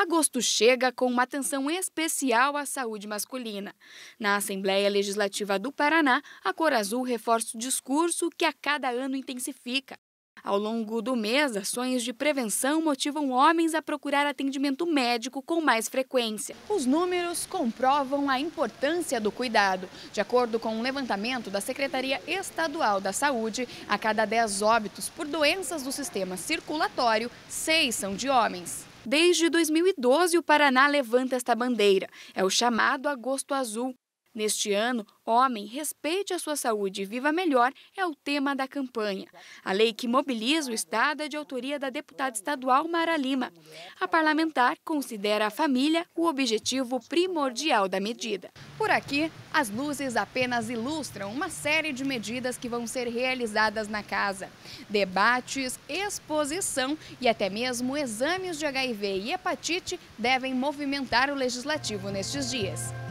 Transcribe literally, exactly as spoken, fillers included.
Agosto chega com uma atenção especial à saúde masculina. Na Assembleia Legislativa do Paraná, a Cor Azul reforça o discurso que a cada ano intensifica. Ao longo do mês, ações de prevenção motivam homens a procurar atendimento médico com mais frequência. Os números comprovam a importância do cuidado. De acordo com um levantamento da Secretaria Estadual da Saúde, a cada dez óbitos por doenças do sistema circulatório, seis são de homens. Desde dois mil e doze, o Paraná levanta esta bandeira. É o chamado Agosto Azul. Neste ano, Homem, respeite a sua saúde e viva melhor é o tema da campanha. A lei que mobiliza o Estado é de autoria da deputada estadual Mara Lima. A parlamentar considera a família o objetivo primordial da medida. Por aqui, as luzes apenas ilustram uma série de medidas que vão ser realizadas na casa. Debates, exposição e até mesmo exames de H I V e hepatite devem movimentar o legislativo nestes dias.